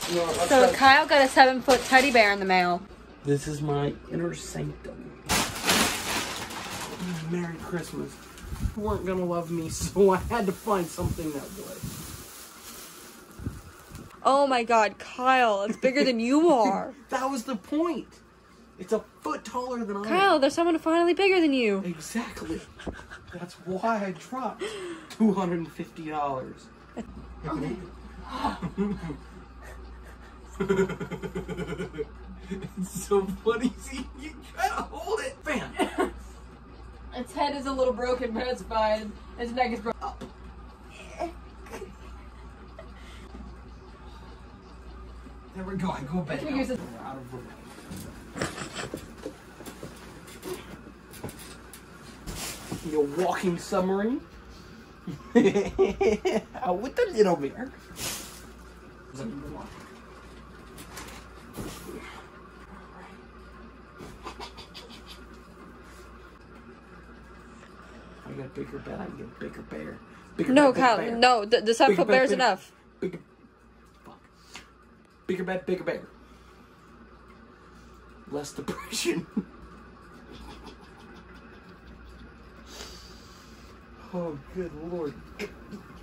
No, So Kyle got a 7-foot teddy bear in the mail. This is my inner sanctum. Merry Christmas. You weren't gonna love me, so I had to find something that would. Oh my God, Kyle, it's bigger than you are. That was the point. It's a foot taller than I am. Kyle, there's someone finally bigger than you. Exactly. That's why I dropped $250. It's so funny seeing you try to hold it. Bam. Its head is a little broken, but it's fine. Its neck is broken. Up. There we go. I go back. We're out of room. Your walking submarine. With the little bear. I got a bigger bed. I can get a bigger bear. Bigger No, bed, Kyle, bear. no. The 7-foot bear is enough. Bigger. Fuck. Bigger bed, bigger bear. Less depression. Oh, good Lord.